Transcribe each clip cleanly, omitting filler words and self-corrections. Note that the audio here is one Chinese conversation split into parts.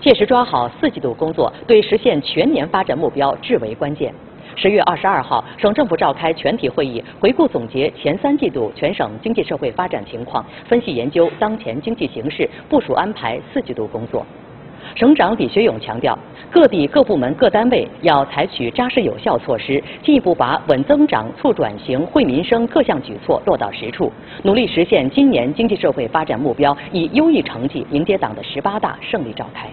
切实抓好4季度工作，对实现全年发展目标至为关键。10月22号，省政府召开全体会议，回顾总结前3季度全省经济社会发展情况，分析研究当前经济形势，部署安排4季度工作。省长李学勇强调，各地各部门各单位要采取扎实有效措施，进一步把稳增长、促转型、惠民生各项举措落到实处，努力实现今年经济社会发展目标，以优异成绩迎接党的18大胜利召开。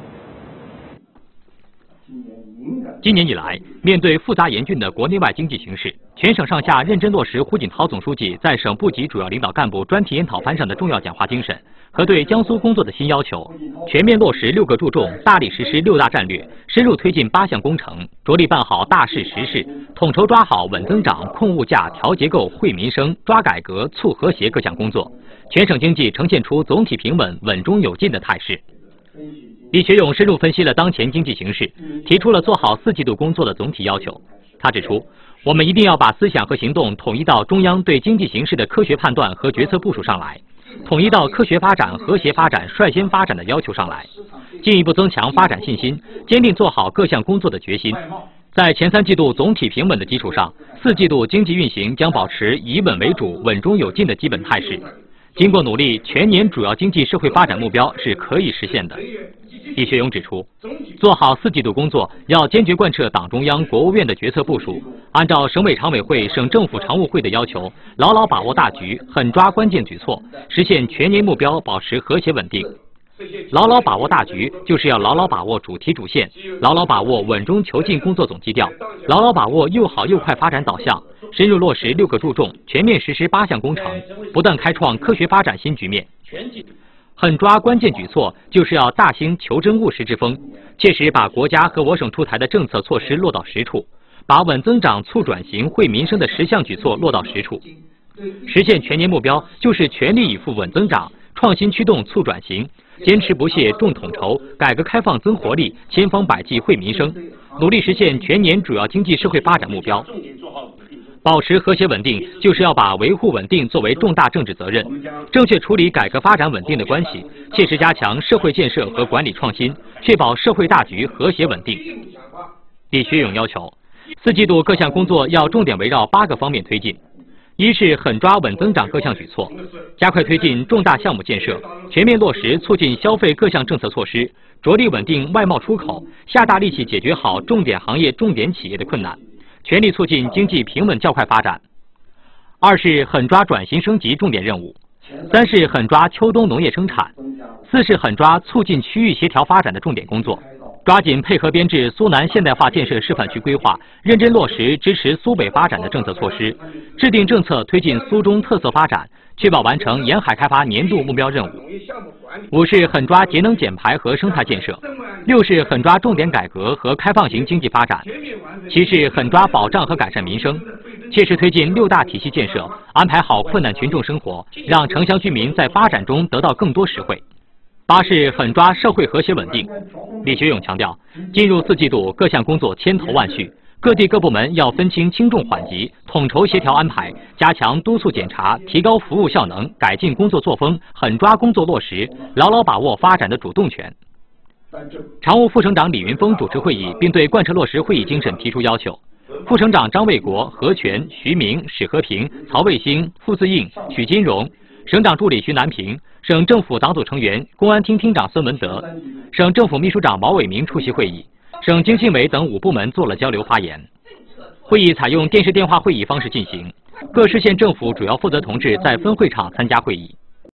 今年以来，面对复杂严峻的国内外经济形势，全省上下认真落实胡锦涛总书记在省部级主要领导干部专题研讨班上的重要讲话精神和对江苏工作的新要求，全面落实6个注重，大力实施6大战略，深入推进8项工程，着力办好大事实事，统筹抓好稳增长、控物价、调结构、惠民生、抓改革、促和谐各项工作，全省经济呈现出总体平稳、稳中有进的态势。李学勇深入分析了当前经济形势，提出了做好4季度工作的总体要求。他指出，我们一定要把思想和行动统一到中央对经济形势的科学判断和决策部署上来，统一到科学发展、和谐发展、率先发展的要求上来，进一步增强发展信心，坚定做好各项工作的决心。在前3季度总体平稳的基础上，4季度经济运行将保持以稳为主、稳中有进的基本态势。经过努力，全年主要经济社会发展目标是可以实现的。李学勇指出，做好4季度工作，要坚决贯彻党中央、国务院的决策部署，按照省委常委会、省政府常务会的要求，牢牢把握大局，狠抓关键举措，实现全年目标保持和谐稳定。牢牢把握大局，就是要牢牢把握主题主线，牢牢把握稳中求进工作总基调，牢牢把握又好又快发展导向，深入落实6个注重，全面实施8项工程，不断开创科学发展新局面。狠抓关键举措，就是要大兴求真务实之风，切实把国家和我省出台的政策措施落到实处，把稳增长、促转型、惠民生的10项举措落到实处。实现全年目标，就是全力以赴稳增长，创新驱动促转型，坚持不懈重统筹，改革开放增活力，千方百计惠民生，努力实现全年主要经济社会发展目标。保持和谐稳定，就是要把维护稳定作为重大政治责任，正确处理改革发展稳定的关系，切实加强社会建设和管理创新，确保社会大局和谐稳定。李学勇要求，4季度各项工作要重点围绕8个方面推进：一是狠抓稳增长各项举措，加快推进重大项目建设，全面落实促进消费各项政策措施，着力稳定外贸出口，下大力气解决好重点行业、重点企业的困难，全力促进经济平稳较快发展。2是狠抓转型升级重点任务，3是狠抓秋冬农业生产，4是狠抓促进区域协调发展的重点工作，抓紧配合编制苏南现代化建设示范区规划，认真落实支持苏北发展的政策措施，制定政策推进苏中特色发展，确保完成沿海开发年度目标任务。5是狠抓节能减排和生态建设，6是狠抓重点改革和开放型经济发展，7是狠抓保障和改善民生，切实推进6大体系建设，安排好困难群众生活，让城乡居民在发展中得到更多实惠。8是狠抓社会和谐稳定。李学勇强调，进入4季度各项工作千头万绪，各地各部门要分清轻重缓急，统筹协调安排，加强督促检查，提高服务效能，改进工作作风，狠抓工作落实，牢牢把握发展的主动权。常务副省长李云峰主持会议，并对贯彻落实会议精神提出要求。副省长张卫国、何全、徐明、史和平、曹卫星、傅自应、许金荣，省长助理徐南平，省政府党组成员、公安厅厅长孙文德，省政府秘书长毛伟明出席会议，省经信委等5部门做了交流发言。会议采用电视电话会议方式进行，各市县政府主要负责同志在分会场参加会议。